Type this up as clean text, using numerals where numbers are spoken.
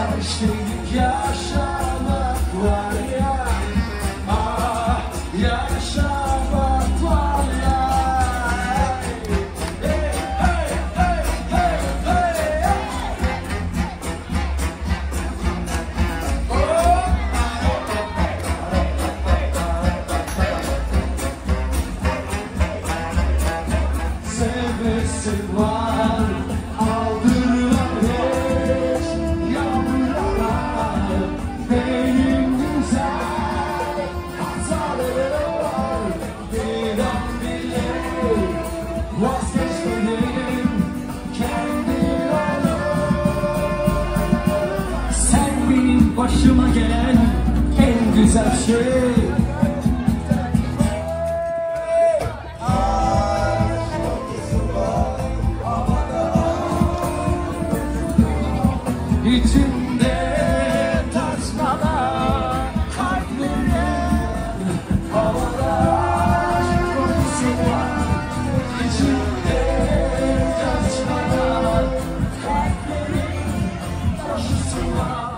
Aşkıyık yaşamak var ya, ah yaşamak var ya. Hey, hey, hey, hey, hey. Oh. Sevmesi var, aldırma hiç yavrular. Benim güzel hatalarım var, bir an bile vazgeçmedim kendi yolum. Sen benim başıma gelen en güzel şey. İçimde taşmalar, kalplerim havada aşk kokusu var. İçimde taşmalar, kalplerim kokusu var.